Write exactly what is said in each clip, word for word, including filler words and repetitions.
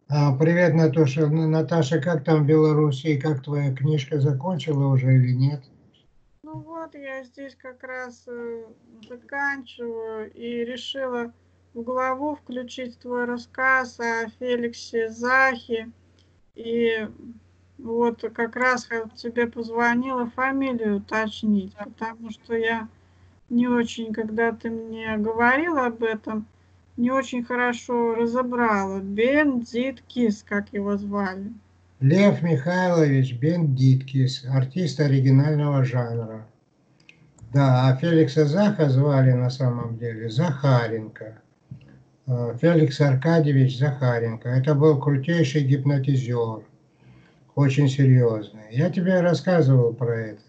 А, Привет, Наташа. Н- Наташа, как там в Беларуси? Как твоя книжка закончила уже или нет? Ну вот, я здесь как раз э, заканчиваю и решила в главу включить твой рассказ о Феликсе Захе. И вот как раз х- тебе позвонила фамилию уточнить, потому что я не очень, когда ты мне говорил об этом, не очень хорошо разобрала. Бендиткис, как его звали. Лев Михайлович Бендиткис, артист оригинального жанра. Да, а Феликса Заха звали на самом деле Захаренко. Э, Феликс Аркадьевич Захаренко. Это был крутейший гипнотизер, очень серьезный. Я тебе рассказывал про это.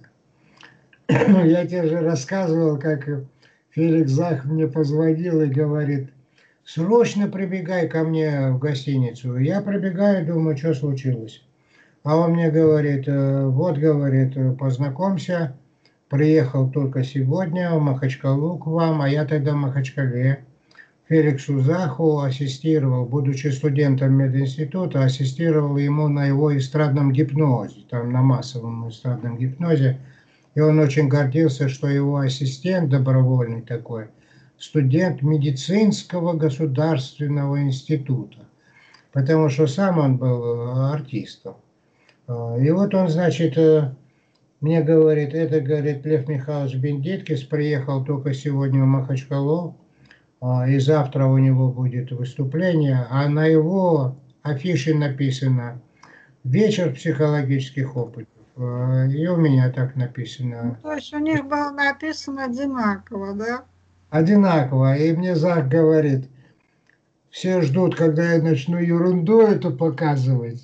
Я тебе же рассказывал, как Феликс Зах мне позвонил и говорит: срочно прибегай ко мне в гостиницу. Я прибегаю, думаю, что случилось. А он мне говорит: «Э, вот, говорит, э, познакомься, приехал только сегодня в Махачкалу к вам, а я тогда в Махачкале. Феликсу Заху ассистировал, будучи студентом мединститута, ассистировал ему на его эстрадном гипнозе, там на массовом эстрадном гипнозе. И он очень гордился, что его ассистент добровольный такой, студент медицинского государственного института, потому что сам он был э, артистом. А, И вот он, значит, э, мне говорит, это, говорит, Лев Михайлович Бендиткис приехал только сегодня в Махачкалу, а, и завтра у него будет выступление, а на его афише написано «Вечер психологических опытов». Э, И у меня так Ну, написано. то есть у них было написано одинаково, да? Одинаково. И мне Зак говорит, все ждут, когда я начну ерунду эту показывать.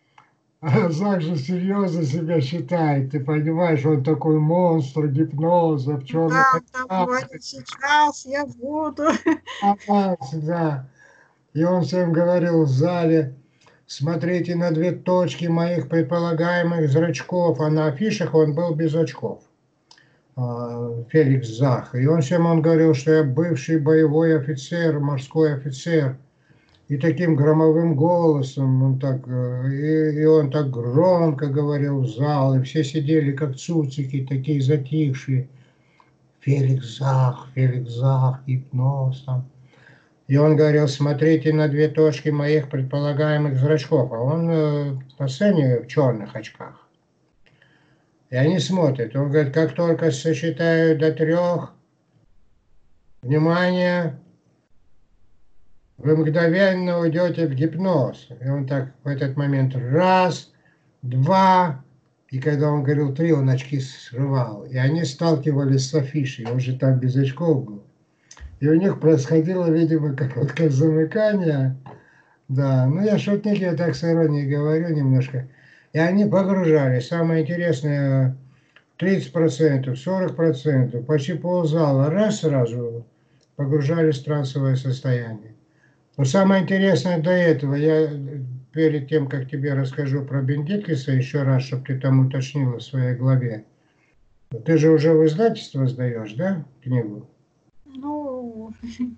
А Зак же серьезно себя считает. Ты понимаешь, он такой монстр гипноза в черных Да, он там очках. говорит, сейчас я буду. Да. И он всем говорил в зале, смотрите на две точки моих предполагаемых зрачков. А на афишах он был без очков. А, Феликс Зах. И он всем он говорил, что я бывший боевой офицер, морской офицер. И таким громовым голосом он так, э, и, и он так громко говорил в зал, и все сидели как цуцики, такие затихшие. Феликс Зах, Феликс Зах, гипноз там. И он говорил, смотрите на две точки моих предполагаемых зрачков. А он э, на сцене в черных очках. И они смотрят. Он говорит, как только сосчитаю до трех, внимание, вы мгновенно уйдете в гипноз. И он так в этот момент раз, два, и когда он говорил три, он очки срывал. И они сталкивались с афишей, он же там без очков был. И у них происходило, видимо, короткое замыкание. Да, ну я шутник, я так с иронией говорю немножко. И они погружались. Самое интересное, тридцать процентов, сорок процентов, почти ползала, раз сразу погружались в трансовое состояние. Но самое интересное до этого, я перед тем, как тебе расскажу про Бендиткиса еще раз, чтобы ты там уточнила в своей главе. Ты же уже в издательство сдаешь, да, книгу? Ну,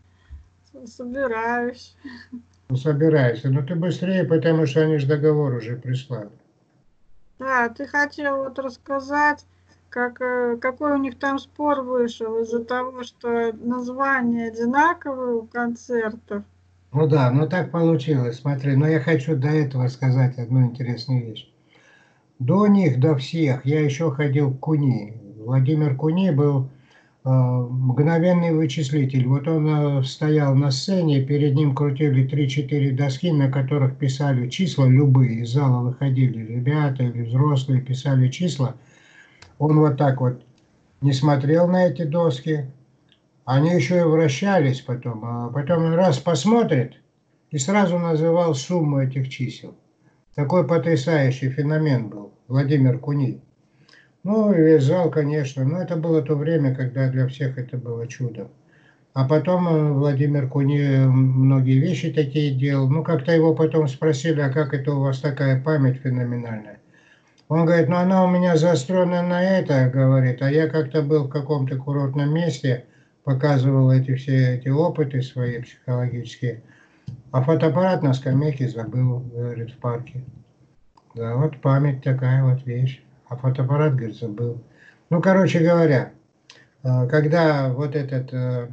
собираюсь. Ну, собираешься. Но ты быстрее, потому что они же договор уже прислали. Да, ты хотел вот рассказать, как, э, какой у них там спор вышел из-за того, что названия одинаковые у концертов. Ну да, ну так получилось, смотри. Но я хочу до этого сказать одну интересную вещь. До них, до всех, я еще ходил к Куни. Владимир Куни был э, мгновенный вычислитель. Вот он э, стоял на сцене, перед ним крутили три-четыре доски, на которых писали числа любые. Из зала выходили ребята или взрослые, писали числа. Он вот так вот не смотрел на эти доски. Они еще и вращались потом. А потом он раз посмотрит и сразу называл сумму этих чисел. Такой потрясающий феномен был Владимир Куни. Ну и весь зал, конечно. Но это было то время, когда для всех это было чудо. А потом э, Владимир Куни многие вещи такие делал. Ну, как-то его потом спросили, а как это у вас такая память феноменальная? Он говорит, ну она у меня заострена на это, говорит, а я как-то был в каком-то курортном месте, показывал эти все эти опыты свои психологические. А фотоаппарат на скамейке забыл, говорит, в парке. Да, вот память такая вот вещь. А фотоаппарат, говорит, забыл. Ну, короче говоря, когда вот этот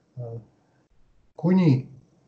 Куни,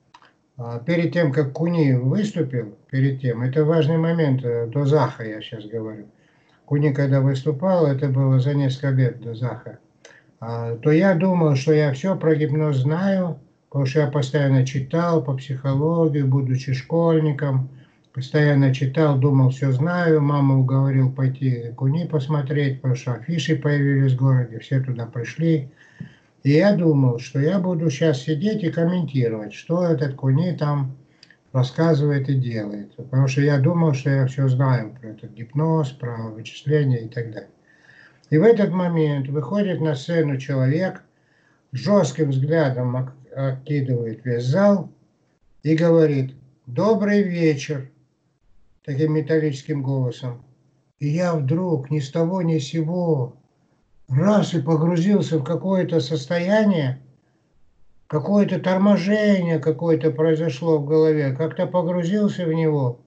перед тем, как Куни выступил, перед тем, это важный момент, до Заха я сейчас говорю. Куни, когда выступал, это было за несколько лет до Заха, то я думал, что я все про гипноз знаю, потому что я постоянно читал по психологии, будучи школьником, постоянно читал, думал, все знаю. Мама уговорил пойти Куни посмотреть, потому что афиши появились в городе, все туда пришли. И я думал, что я буду сейчас сидеть и комментировать, что этот Куни там рассказывает и делает. Потому что я думал, что я все знаю про этот гипноз, про вычисления и так далее. И в этот момент выходит на сцену человек, жестким взглядом окидывает весь зал и говорит: «Добрый вечер», таким металлическим голосом. И я вдруг ни с того ни с сего раз и погрузился в какое-то состояние, какое-то торможение какое-то произошло в голове, как-то погрузился в него.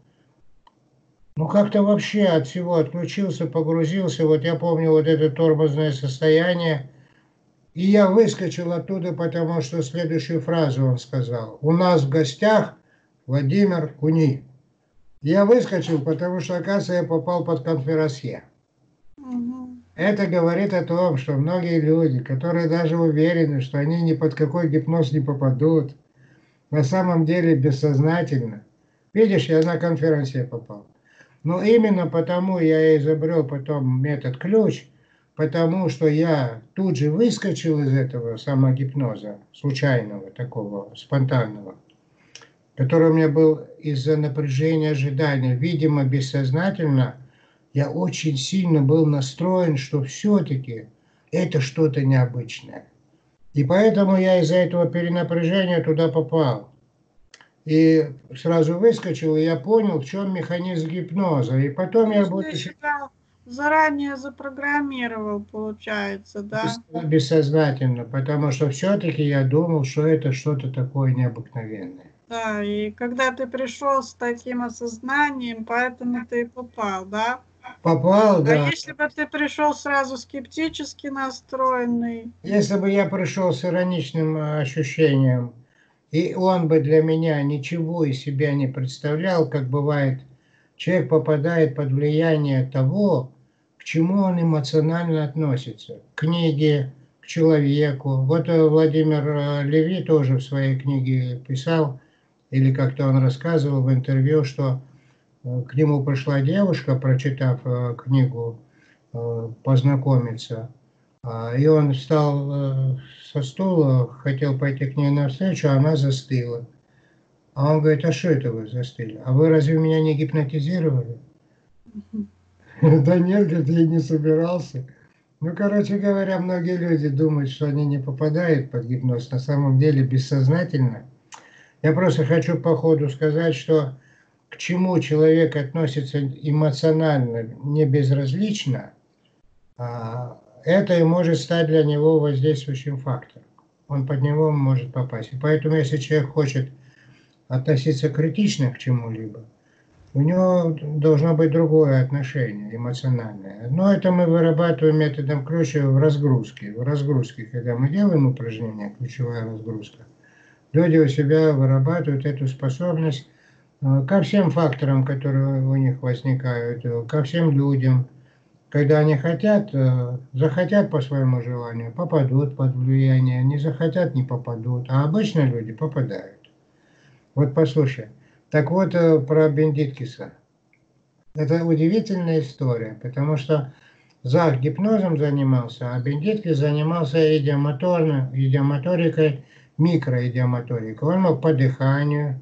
Ну, как-то вообще от всего отключился, погрузился. Вот я помню вот это тормозное состояние. И я выскочил оттуда, потому что следующую фразу он сказал: «У нас в гостях Владимир Куни». Я выскочил, потому что, оказывается, я попал под конферансье. Угу. Это говорит о том, что многие люди, которые даже уверены, что они ни под какой гипноз не попадут, на самом деле бессознательно. Видишь, я на конферансье попал. Но именно потому я изобрел потом метод ключ, потому что я тут же выскочил из этого самогипноза, случайного, такого, спонтанного, который у меня был из-за напряжения ожидания. Видимо, бессознательно я очень сильно был настроен, что все-таки это что-то необычное. И поэтому я из-за этого перенапряжения туда попал. И сразу выскочил, и я понял, в чем механизм гипноза. И потом я буду... Заранее запрограммировал, получается, да? Бессознательно, потому что все-таки я думал, что это что-то такое необыкновенное. Да, и когда ты пришел с таким осознанием, поэтому ты попал, да? Попал, да. А если бы ты пришел сразу скептически настроенный? Если бы я пришел с ироничным ощущением, и он бы для меня ничего из себя не представлял, как бывает, человек попадает под влияние того, к чему он эмоционально относится. К книге, к человеку. Вот Владимир Леви тоже в своей книге писал, или как-то он рассказывал в интервью, что к нему пришла девушка, прочитав книгу, познакомиться. И он встал со стула, хотел пойти к ней навстречу, а она застыла. А он говорит: а что это вы застыли? А вы разве меня не гипнотизировали? Да нет, говорит, я не собирался. Ну, короче говоря, многие люди думают, что они не попадают под гипноз. На самом деле бессознательно. Я просто хочу по ходу сказать, что к чему человек относится эмоционально не безразлично, это и может стать для него воздействующим фактором. Он под него может попасть. И поэтому, если человек хочет относиться критично к чему-либо, у него должно быть другое отношение, эмоциональное. Но это мы вырабатываем методом ключа в разгрузке. В разгрузке, когда мы делаем упражнение, ключевая разгрузка, люди у себя вырабатывают эту способность ко всем факторам, которые у них возникают, ко всем людям. Когда они хотят, захотят по своему желанию, попадут под влияние, не захотят, не попадут. А обычно люди попадают. Вот послушай. Так вот, про Бендиткиса. Это удивительная история, потому что Зах гипнозом занимался, а Бендиткис занимался идиомоторной, идиомоторикой, микроидиомоторикой. Он мог по дыханию,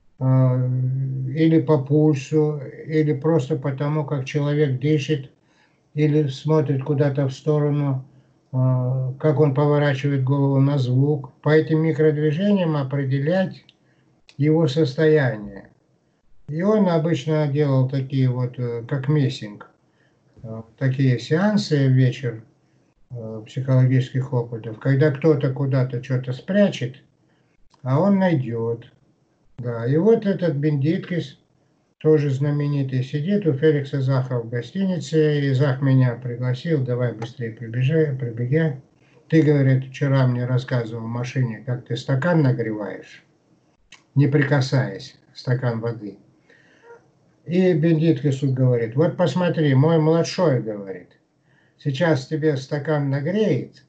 или по пульсу, или просто потому, как человек дышит, или смотрит куда-то в сторону, как он поворачивает голову на звук. По этим микродвижениям определять его состояние. И он обычно делал такие вот, как мессинг, такие сеансы в вечер психологических опытов, когда кто-то куда-то что-то спрячет, а он найдет. Да, и вот этот Бендиткис, тоже знаменитый, сидит у Феликса Заха в гостинице, и Зах меня пригласил, давай быстрее прибежай, прибегай. Ты, говорит, вчера мне рассказывал в машине, как ты стакан нагреваешь, не прикасаясь, стакан воды. И Бендиткису говорит, вот посмотри, мой младшой, говорит, сейчас тебе стакан нагреет,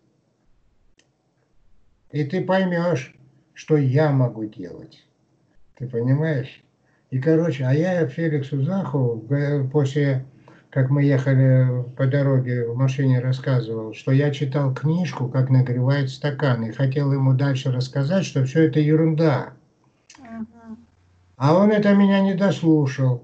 и ты поймешь, что я могу делать. Ты понимаешь? И, короче, а я Феликсу Заху после, как мы ехали по дороге в машине, рассказывал, что я читал книжку, как нагревает стакан, и хотел ему дальше рассказать, что все это ерунда. Ага. А он это меня не дослушал.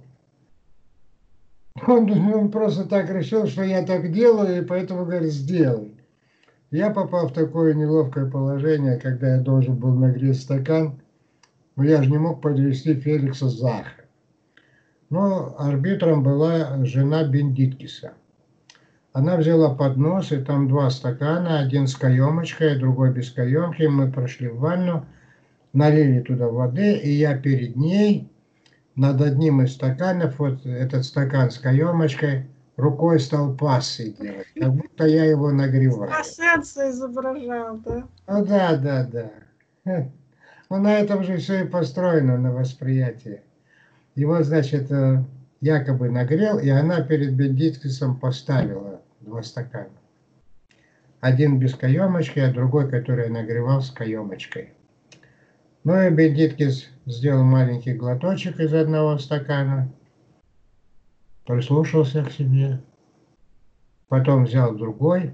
Он, он просто так решил, что я так делаю, и поэтому говорит, сделай. Я попал в такое неловкое положение, когда я должен был нагреть стакан, но я же не мог подвести Феликса Заха. Но арбитром была жена Бендиткиса. Она взяла поднос, и там два стакана, один с каемочкой, другой без каемки. Мы прошли в ванну, налили туда воды, и я перед ней над одним из стаканов, вот этот стакан с каемочкой, рукой стал пассы делать, как будто я его нагреваю. Спасенца изображал, да? Ну да, да, да. Ну на этом же все и построено, на восприятии. И вот, значит, якобы нагрел, и она перед Бендиткисом поставила два стакана. Один без каемочки, а другой, который нагревал с каемочкой. Ну и Бендиткис сделал маленький глоточек из одного стакана, прислушался к себе, потом взял другой,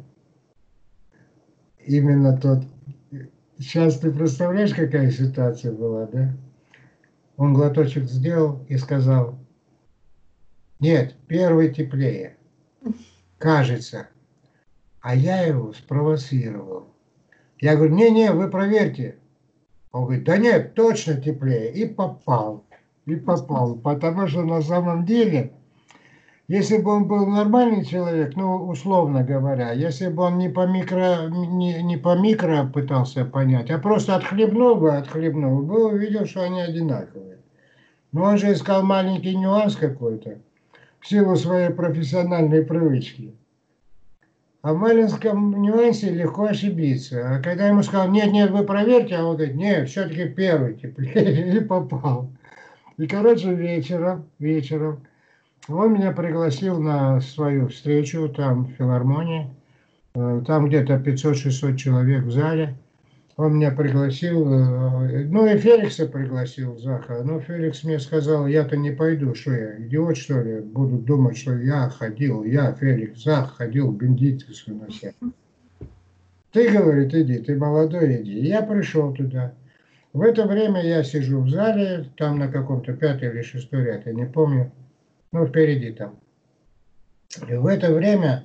именно тот. Сейчас ты представляешь, какая ситуация была, да? Он глоточек сделал и сказал, нет, первый теплее, кажется. А я его спровоцировал. Я говорю, не-не, вы проверьте. Он говорит, да нет, точно теплее. И попал. И попал. Потому что на самом деле, если бы он был нормальный человек, ну, условно говоря, если бы он не по микро, не, не по микро пытался понять, а просто отхлебнул бы, отхлебнул бы, увидел, что они одинаковые. Но он же искал маленький нюанс какой-то в силу своей профессиональной привычки. А в маленьком нюансе легко ошибиться. А когда ему сказал, нет, нет, вы проверьте, а он говорит, нет, все-таки первый теплее, и попал. И, короче, вечером, вечером он меня пригласил на свою встречу там в филармонии. Там где-то пятьсот-шестьсот человек в зале. Он меня пригласил, ну и Феликса пригласил, Заха. Но Феликс мне сказал, я-то не пойду, что я, идиот, что ли, буду думать, что я ходил, я, Феликс Зах, ходил в Бендиткису на себя. Ты, говорит, иди, ты молодой, иди. И я пришел туда. В это время я сижу в зале, там на каком-то пятый или шестой ряд, я не помню, ну впереди там. И в это время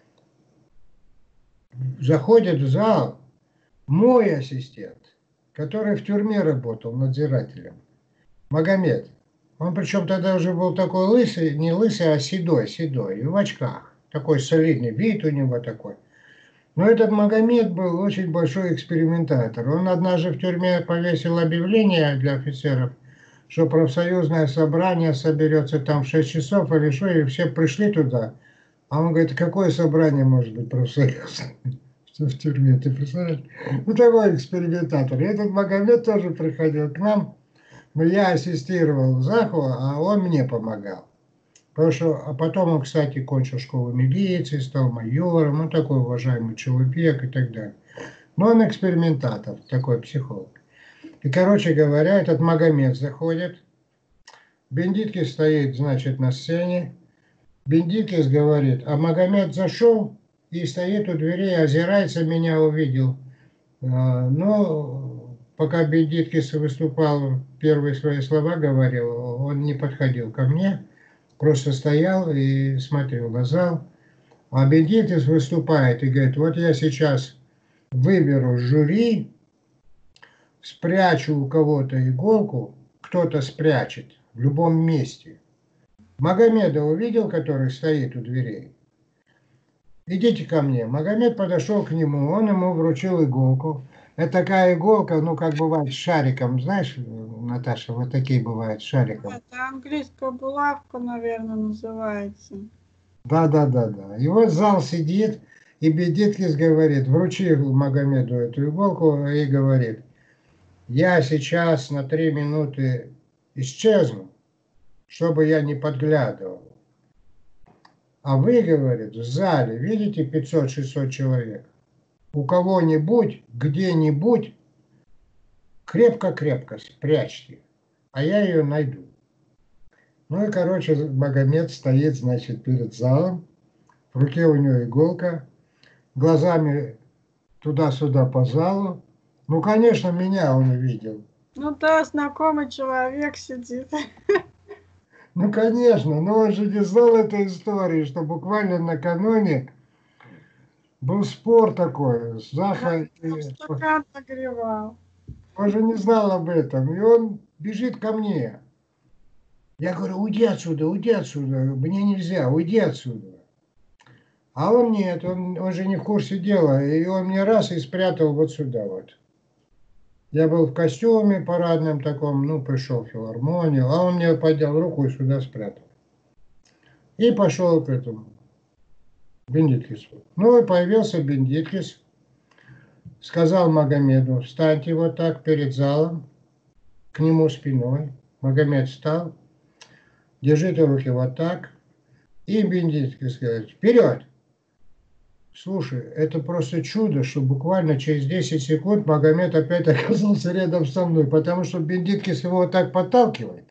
заходит в зал мой ассистент, который в тюрьме работал надзирателем, Магомед. Он причем тогда уже был такой лысый, не лысый, а седой, седой, и в очках. Такой солидный вид у него такой. Но этот Магомед был очень большой экспериментатор. Он однажды в тюрьме повесил объявление для офицеров, что профсоюзное собрание соберется там в шесть часов или что, и все пришли туда. А он говорит, какое собрание может быть профсоюзное? В тюрьме, ты представляешь? Ну, такой экспериментатор. И этот Магомед тоже приходил к нам, но я ассистировал Заху, а он мне помогал. Потому что, а потом он, кстати, кончил школу милиции, стал майором, он такой уважаемый человек и так далее. Но он экспериментатор, такой психолог. И, короче говоря, этот Магомед заходит, Бендиткис стоит, значит, на сцене, Бендиткис говорит, а Магомед зашел и стоит у дверей, озирается, меня увидел. Но пока Бендиткис выступал, первые свои слова говорил, он не подходил ко мне, просто стоял и смотрел на зал. А Бендиткис выступает и говорит, вот я сейчас выберу жюри, спрячу у кого-то иголку, кто-то спрячет в любом месте. Магомеда увидел, который стоит у дверей. Идите ко мне. Магомед подошел к нему, он ему вручил иголку. Это такая иголка, ну, как бывает, с шариком. Знаешь, Наташа, вот такие бывают, с шариком. Это английская булавка, наверное, называется. Да, да, да, да. И вот зал сидит, и Бендиткис говорит, вручи Магомеду эту иголку и говорит, я сейчас на три минуты исчезну, чтобы я не подглядывал. А вы, говорит, в зале, видите, пятьсот-шестьсот человек, у кого-нибудь, где-нибудь крепко-крепко спрячьте, а я ее найду. Ну и, короче, Магомед стоит, значит, перед залом, в руке у него иголка, глазами туда-сюда по залу. Ну, конечно, меня он увидел. Ну да, знакомый человек сидит. Ну, конечно, но он же не знал этой истории, что буквально накануне был спор такой. Заха, Там стакан нагревал. он же не знал об этом. И он бежит ко мне. Я говорю, уйди отсюда, уйди отсюда. Мне нельзя, уйди отсюда. А он нет, он, он же не в курсе дела. И он мне раз и спрятал вот сюда вот. Я был в костюме парадном таком, ну, пришел в филармонию, а он мне поднял руку и сюда спрятал. И пошел к этому Бендиткису. Ну и появился Бендиткис, сказал Магомеду, встаньте вот так перед залом, к нему спиной. Магомед встал, держите руки вот так. И Бендиткис говорит, вперед! Слушай, это просто чудо, что буквально через десять секунд Магомед опять оказался рядом со мной, потому что Бендиткис его вот так подталкивает.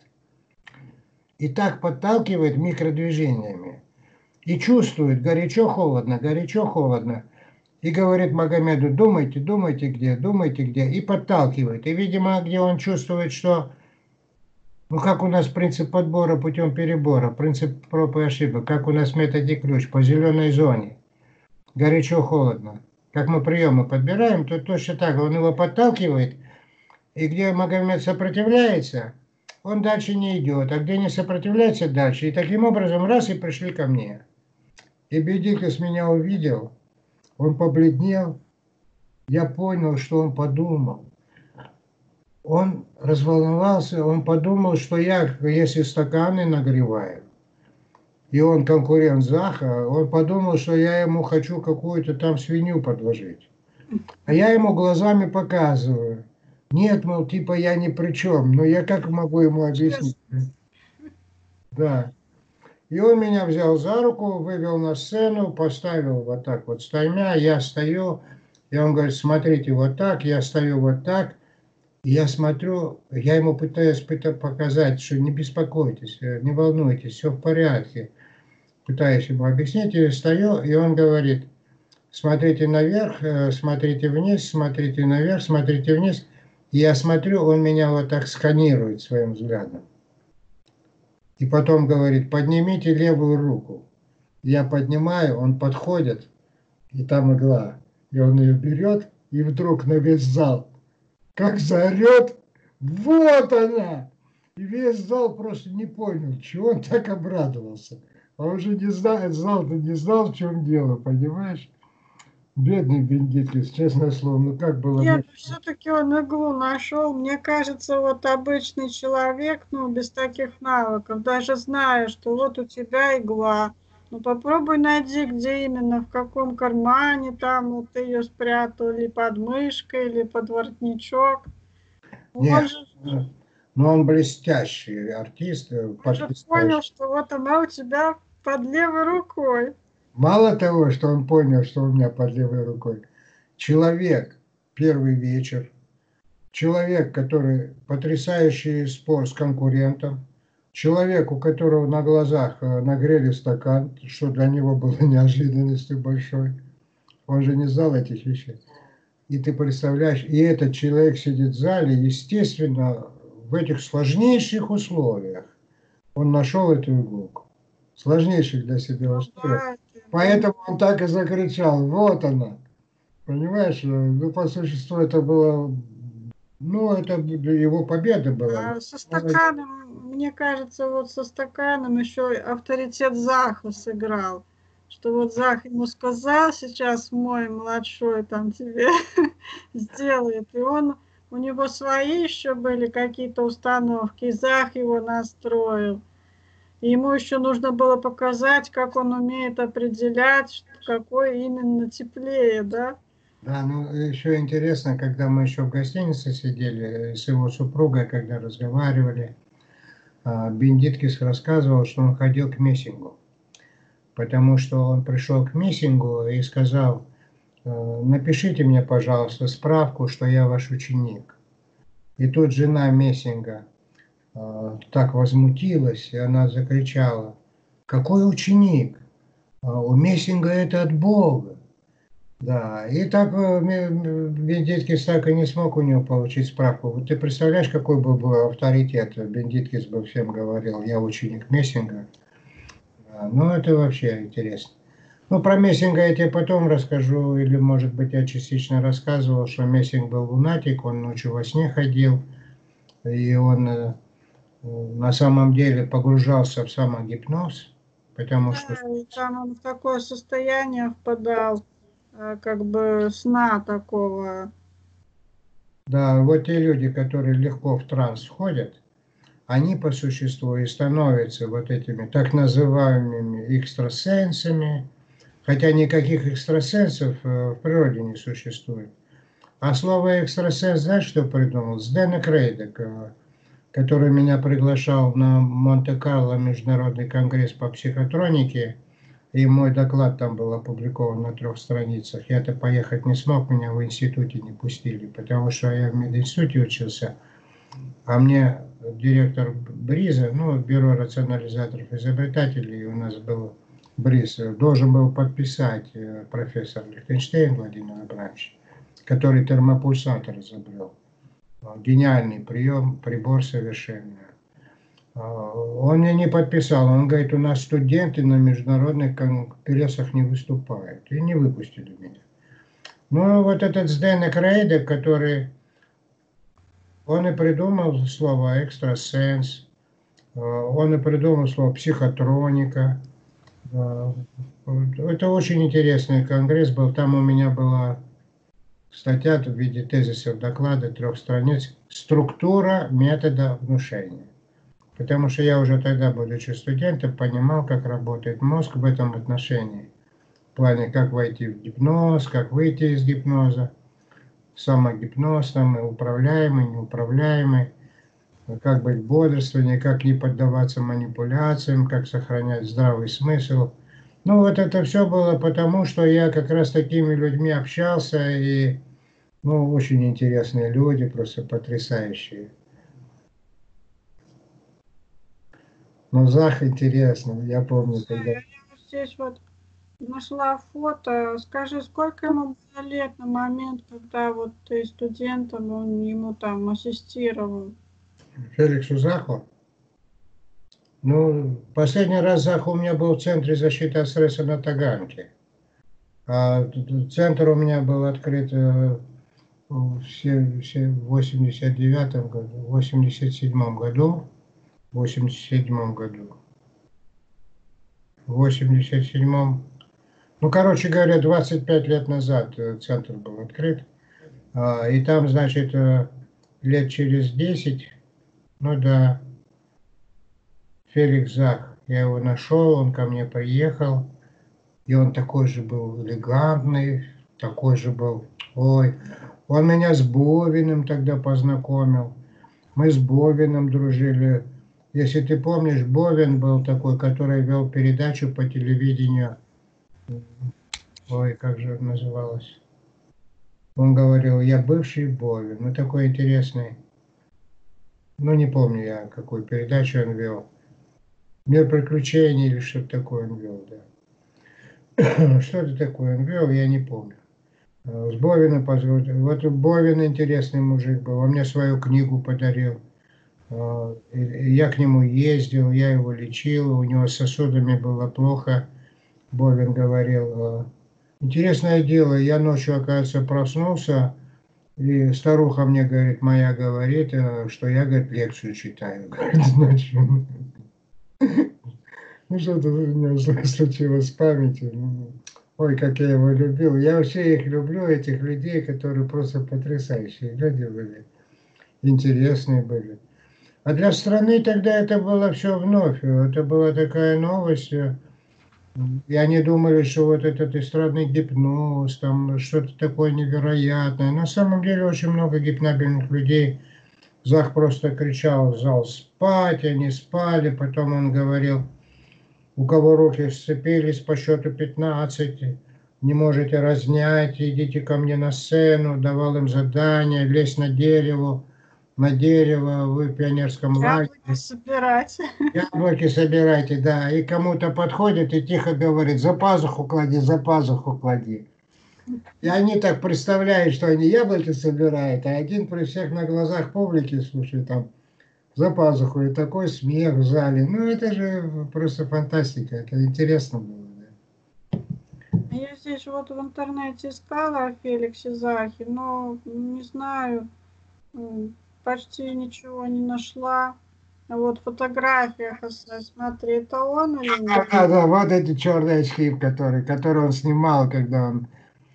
И так подталкивает микродвижениями. И чувствует горячо-холодно, горячо-холодно. И говорит Магомеду, думайте, думайте где, думайте где. И подталкивает. И, видимо, где он чувствует, что, ну, как у нас принцип подбора путем перебора, принцип проб и ошибок, как у нас в методе ключ, по зеленой зоне. Горячо-холодно. Как мы приемы подбираем, то точно так. Он его подталкивает, и где Магомед сопротивляется, он дальше не идет, а где не сопротивляется, дальше. И таким образом раз и пришли ко мне. И Бендиткис меня увидел, он побледнел, я понял, что он подумал. Он разволновался, он подумал, что я, если стаканы нагреваю, и он конкурент Заха, он подумал, что я ему хочу какую-то там свинью подложить. А я ему глазами показываю. Нет, мол, типа я ни при чем. Но я как могу ему объяснить? Да. И он меня взял за руку, вывел на сцену, поставил вот так вот стаймя, я стою, и он говорит, смотрите, вот так, я стою вот так, и я смотрю, я ему пытаюсь показать, что не беспокойтесь, не волнуйтесь, все в порядке. Пытаюсь ему объяснить, и стою, и он говорит, смотрите наверх, смотрите вниз, смотрите наверх, смотрите вниз. И я смотрю, он меня вот так сканирует своим взглядом. И потом говорит, поднимите левую руку. Я поднимаю, он подходит, и там игла. И он ее берет, и вдруг на весь зал, как заорет, вот она! И весь зал просто не понял, чего он так обрадовался. А он же не знает, зал-то не знал, в чем дело, понимаешь? Бедный Бендиткис, честное слово, ну как было... Нет, все-таки он иглу нашел. Мне кажется, вот обычный человек, ну, без таких навыков, даже зная, что вот у тебя игла, ну, попробуй найди, где именно, в каком кармане там вот ты ее спрятал, или под мышкой, или под воротничок. Нет, Же... но он блестящий артист. Он же понял, что вот она у тебя под левой рукой. Мало того, что он понял, что у меня под левой рукой, человек, первый вечер, человек, который потрясающий спор с конкурентом, человек, у которого на глазах нагрели стакан, что для него было неожиданностью большой, он же не знал этих вещей. И ты представляешь, и этот человек сидит в зале, естественно, в этих сложнейших условиях он нашел эту иголку. Сложнейших для себя условиях. Поэтому он так и закричал, вот она. Понимаешь, ну, по существу это было, ну, это его победа была. А со стаканом, мне кажется, вот со стаканом еще авторитет Заха сыграл. что вот Зах ему сказал, сейчас мой младшой там тебе сделает. И он, у него свои еще были какие-то установки, и Зах его настроил. И ему еще нужно было показать, как он умеет определять, какой именно теплее, да? Да, ну еще интересно, когда мы еще в гостинице сидели с его супругой, когда разговаривали, Бендиткис рассказывал, что он ходил к Мессингу, потому что он пришел к Мессингу и сказал: напишите мне, пожалуйста, справку, что я ваш ученик. И тут жена Мессинга так возмутилась, и она закричала: какой ученик? У Мессинга это от Бога. Да, и так Бендиткис так и не смог у него получить справку. Вот ты представляешь, какой бы был авторитет? Бендиткис бы всем говорил: я ученик Мессинга. Да, ну, это вообще интересно. Ну, про Мессинга я тебе потом расскажу, или, может быть, я частично рассказывал, что Мессинг был лунатик, он ночью во сне ходил, и он на самом деле погружался в самогипноз, потому Да, что... и там он в такое состояние впадал, как бы сна такого. Да, вот те люди, которые легко в транс входят, они по существу и становятся вот этими так называемыми экстрасенсами, хотя никаких экстрасенсов в природе не существует. А слово экстрасенс, знаешь, что придумал? Сденек Рейдек, который меня приглашал на Монте-Карло международный конгресс по психотронике, и мой доклад там был опубликован на трех страницах. Я-то поехать не смог, меня в институте не пустили, потому что я в мединституте учился, а мне директор БРИЗа, ну, Бюро рационализаторов изобретателей, у нас был БРИЗ, должен был подписать профессор Лихтенштейн Владимир Абрамович, который термопульсатор изобрел. Гениальный прием, прибор совершенно. Он мне не подписал, он говорит: у нас студенты на международных конгрессах не выступают, и не выпустили меня. Ну, вот этот Сденек Рейдек, который, он и придумал слово экстрасенс, он и придумал слово психотроника. Это очень интересный конгресс был, там у меня была статья в виде тезисов доклада трех страниц «Структура метода внушения». Потому что я уже тогда, будучи студентом, понимал, как работает мозг в этом отношении. В плане, как войти в гипноз, как выйти из гипноза. Самогипноз, там, управляемый, неуправляемый. Как быть бодрствованием, как не поддаваться манипуляциям, как сохранять здравый смысл. Ну, вот это все было потому, что я как раз с такими людьми общался, и, ну, очень интересные люди, просто потрясающие. Ну, Зах интересно, я помню, Слушай, когда... я вот здесь вот нашла фото. Скажи, сколько ему было лет на момент, когда вот ты студентом, он ему там ассистировал? Феликсу Заху? Ну, последний раз Зах у меня был в Центре защиты от стресса на Таганке. А центр у меня был открыт в восемьдесят девятом году, в восемьдесят седьмом году, в восемьдесят седьмом году, в восемьдесят седьмом, ну, короче говоря, двадцать пять лет назад центр был открыт, и там, значит, лет через десять, ну да, Феликс Зах, я его нашел, он ко мне приехал, и он такой же был элегантный, такой же был, ой, он меня с Бовиным тогда познакомил. Мы с Бовиным дружили. Если ты помнишь, Бовин был такой, который вел передачу по телевидению. Ой, как же это называлось? Он говорил: я бывший Бовин. Ну, такой интересный. Ну, не помню я, какую передачу он вел. «Мир приключений» или что-то такое он вел, да. Что-то такое он вел, я не помню. С Бовиным позвонил. Вот Бовин интересный мужик был. Он мне свою книгу подарил. Я к нему ездил, я его лечил, у него с сосудами было плохо. Бовин говорил: интересное дело, я ночью, оказывается, проснулся, и старуха мне говорит, моя говорит, что я, говорит, лекцию читаю, говорит, ночью. Ну, что-то у меня случилось с памятью. Ну, ой, как я его любил. Я вообще их люблю, этих людей, которые просто потрясающие люди были. Интересные были. А для страны тогда это было все вновь. Это была такая новость. И они думали, что вот этот эстрадный гипноз, там что-то такое невероятное. На самом деле очень много гипнабельных людей. Зах просто кричал в зал спать, они спали. Потом он говорил, у кого руки сцепились по счету пятнадцать, не можете разнять, идите ко мне на сцену. Давал им задание, лезть на дерево, на дерево, вы в пионерском лагере. Яблоки собирать. Яблоки собирайте, да. И кому-то подходит и тихо говорит, за пазуху клади, за пазуху клади. И они так представляют, что они яблоки собирают, а один при всех на глазах публики, слушай, там, за пазуху, и такой смех в зале. Ну, это же просто фантастика, это интересно было. Да. Я здесь вот в интернете искала о Феликсе Захе, но не знаю, почти ничего не нашла. А вот в фотографиях, смотри, это он или нет? Да, да, вот эти черные очки, которые, которые он снимал, когда он...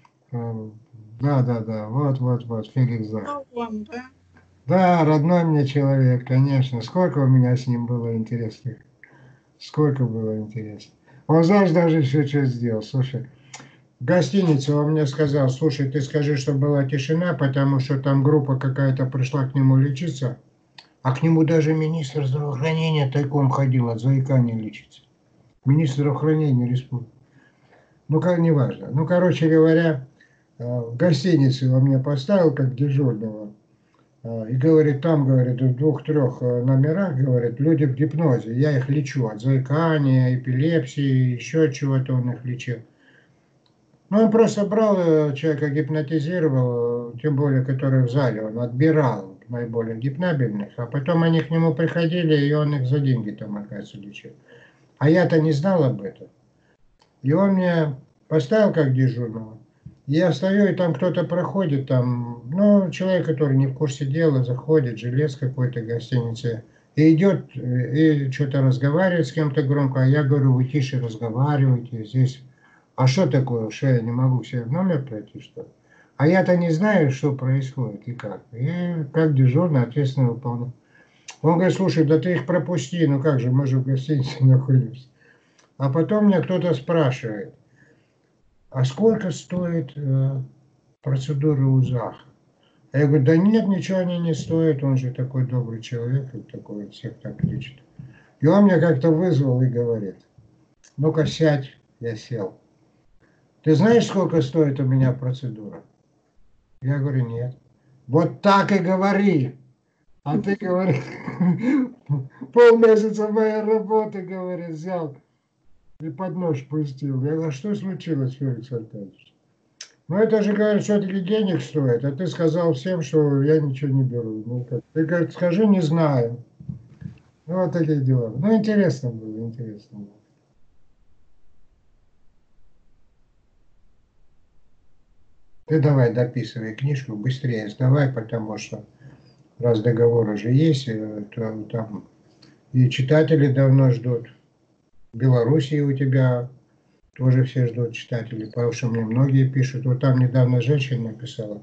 Да, да, да, вот, вот, вот, Феликс Зах. Это он, да? Да, родной мне человек, конечно. Сколько у меня с ним было интересных. Сколько было интересно. Он, знаешь, даже еще что сделал. Слушай, в гостинице он мне сказал, слушай, ты скажи, что была тишина, потому что там группа какая-то пришла к нему лечиться, а к нему даже министр здравоохранения тайком ходил, от заикания лечиться. Министр здравоохранения республики. Ну, как, неважно. Ну, короче говоря, в гостинице он меня поставил как дежурного. И говорит, там, говорит, в двух-трех номерах, говорит, люди в гипнозе. Я их лечу от заикания, эпилепсии, еще чего-то он их лечил. Ну, он просто брал человека, гипнотизировал, тем более, который в зале, он отбирал наиболее гипнабельных, а потом они к нему приходили, и он их за деньги там, оказывается, лечил. А я-то не знал об этом. И он мне поставил как дежурного. Я стою, и там кто-то проходит, там, ну, человек, который не в курсе дела, заходит, жилец какой-то в гостинице, и идет, и что-то разговаривает с кем-то громко, а я говорю, вы тише разговаривайте, здесь, а что такое, что я не могу себе в номер пройти, что ли? А я-то не знаю, что происходит и как. И как дежурный, ответственно выполняю. Он говорит, слушай, да ты их пропусти, ну как же, мы же в гостинице находимся. А потом меня кто-то спрашивает, а сколько стоит э, процедура у Заха? А я говорю, да нет, ничего они не стоят, он же такой добрый человек, и такой всех так лечит. И он меня как-то вызвал и говорит, ну-ка сядь, я сел. Ты знаешь, сколько стоит у меня процедура? Я говорю, нет. Вот так и говори. А ты, говорит, полмесяца моей работы, говорит, взял и под нож пустил. Я говорю, а что случилось, Феликс Аркадьевич? Ну, это же, говорит, все-таки денег стоит, а ты сказал всем, что я ничего не беру. Ну, как? Ты, говорит, скажи, не знаю. Ну, вот такие дела. Ну, интересно было, интересно было. Ты давай дописывай книжку, быстрее сдавай, потому что раз договор уже есть, то там и читатели давно ждут. В Белоруссии у тебя тоже все ждут читатели, потому что мне многие пишут. Вот там недавно женщина написала.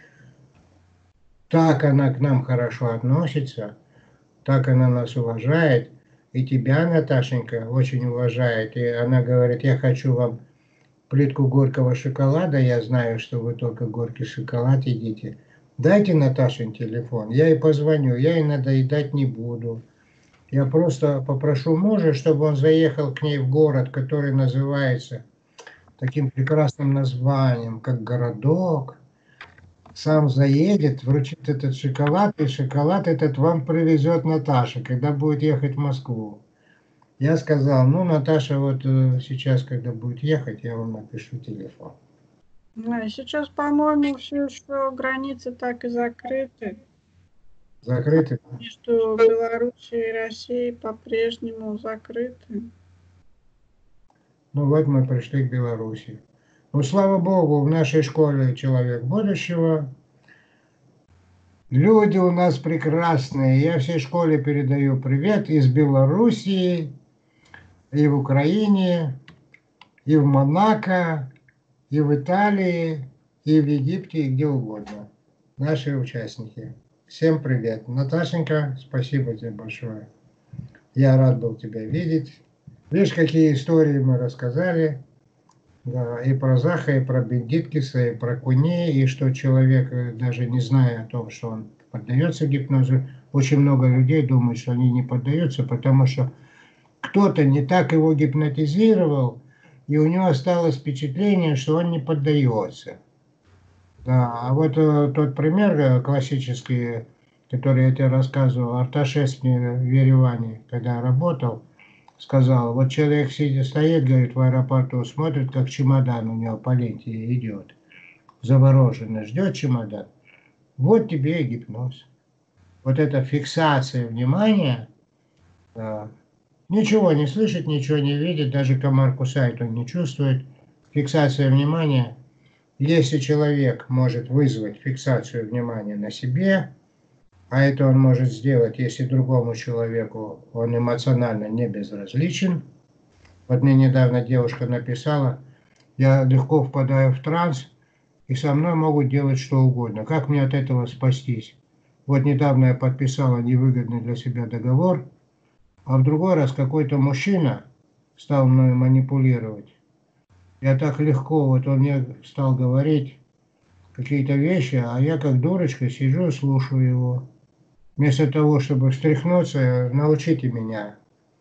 Так она к нам хорошо относится, так она нас уважает, и тебя, Наташенька, очень уважает. И она говорит, я хочу вам плитку горького шоколада, я знаю, что вы только горький шоколад едите. Дайте Наташин телефон, я ей позвоню, я ей надоедать не буду. Я просто попрошу мужа, чтобы он заехал к ней в город, который называется таким прекрасным названием, как городок. Сам заедет, вручит этот шоколад, и шоколад этот вам привезет Наташа, когда будет ехать в Москву. Я сказал, ну, Наташа, вот сейчас, когда будет ехать, я вам напишу телефон. А сейчас, по-моему, все еще границы так и закрыты. Закрыты? Между Белоруссией и Россией по-прежнему закрыты. Ну вот мы пришли к Беларуси. Ну, слава Богу, в нашей школе человек будущего. Люди у нас прекрасные. Я всей школе передаю привет из Белоруссии. И в Украине, и в Монако, и в Италии, и в Египте, и где угодно. Наши участники. Всем привет. Наташенька, спасибо тебе большое. Я рад был тебя видеть. Видишь, какие истории мы рассказали. Да, и про Заха, и про Бендиткиса, и про Куни, и что человек, даже не зная о том, что он поддается гипнозу, очень много людей думают, что они не поддаются, потому что кто-то не так его гипнотизировал, и у него осталось впечатление, что он не поддается. Да, а вот э, тот пример э, классический, который я тебе рассказывал, Арташес мне в Ереване, когда работал, сказал, вот человек сидит, стоит, говорит, в аэропорту, смотрит, как чемодан у него по ленте идет, завороженно, ждет чемодан. Вот тебе и гипноз. Вот эта фиксация внимания, да, ничего не слышит, ничего не видит, даже комар кусает, он не чувствует. Фиксация внимания. Если человек может вызвать фиксацию внимания на себе, а это он может сделать, если другому человеку он эмоционально не безразличен. Вот мне недавно девушка написала, я легко впадаю в транс, и со мной могут делать что угодно. Как мне от этого спастись? Вот недавно я подписала невыгодный для себя договор, а в другой раз какой-то мужчина стал мной манипулировать. Я так легко, вот он мне стал говорить какие-то вещи, а я как дурочка сижу и слушаю его. Вместо того, чтобы встряхнуться, научите меня.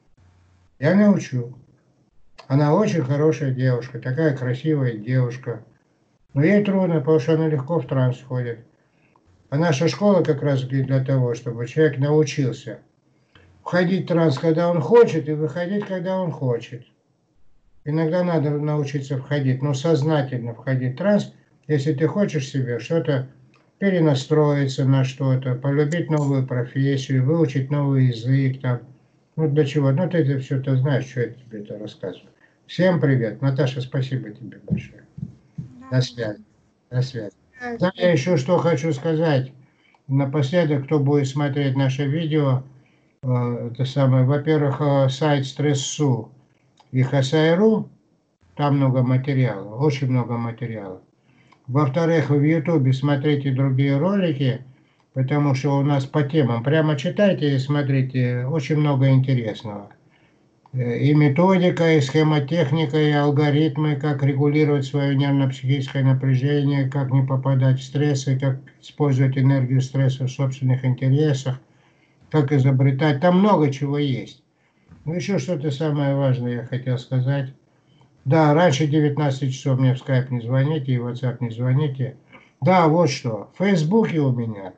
Я научу. Она очень хорошая девушка, такая красивая девушка. Но ей трудно, потому что она легко в транс входит. А наша школа как раз для того, чтобы человек научился входить в транс, когда он хочет, и выходить, когда он хочет. Иногда надо научиться входить, но сознательно входить в транс, если ты хочешь себе что-то перенастроиться на что-то, полюбить новую профессию, выучить новый язык, там, ну для чего? Ну ты это все, ты знаешь, что я тебе это рассказываю. Всем привет. Наташа, спасибо тебе большое. До связи. До связи. Да, я еще что хочу сказать. Напоследок, кто будет смотреть наше видео, это самое, во-первых, сайт Стрессу и Хасайру, там много материала, очень много материала. Во-вторых, в Ютубе смотрите другие ролики, потому что у нас по темам. Прямо читайте и смотрите, очень много интересного. И методика, и схемотехника, и алгоритмы, как регулировать свое нервно-психическое напряжение, как не попадать в стрессы, как использовать энергию стресса в собственных интересах, как изобретать. Там много чего есть. Ну, еще что-то самое важное я хотел сказать. Да, раньше девятнадцати часов мне в скайп не звоните и в WhatsApp не звоните. Да, вот что. В Фейсбуке у меня,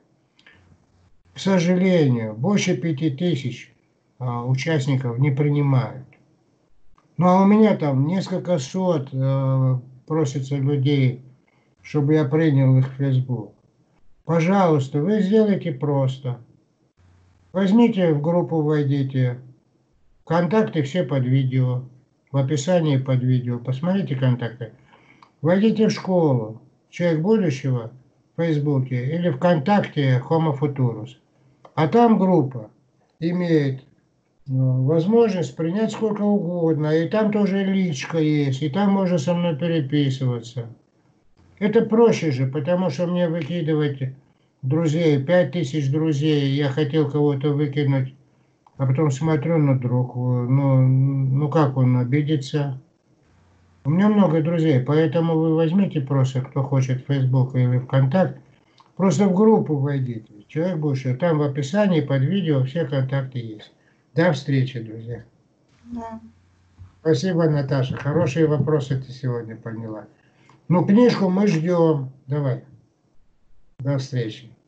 к сожалению, больше пяти тысяч а, участников не принимают. Ну, а у меня там несколько сот а, просится людей, чтобы я принял их в Facebook. Пожалуйста, вы сделайте просто. Возьмите в группу, войдите. Контакты все под видео. В описании под видео. Посмотрите контакты. Войдите в школу «Человек будущего» в Фейсбуке или ВКонтакте Homo Futurus. А там группа имеет возможность принять сколько угодно. И там тоже личка есть. И там можно со мной переписываться. Это проще же, потому что мне выкидывать друзей, пять тысяч друзей. Я хотел кого-то выкинуть. А потом смотрю на друг, ну, ну как он обидится? У меня много друзей, поэтому вы возьмите просто, кто хочет, Facebook или ВКонтакт, просто в группу войдите. Человек будущего. Там в описании под видео все контакты есть. До встречи, друзья. Да. Спасибо, Наташа. Хорошие вопросы ты сегодня поняла. Ну, книжку мы ждем. Давай. До встречи.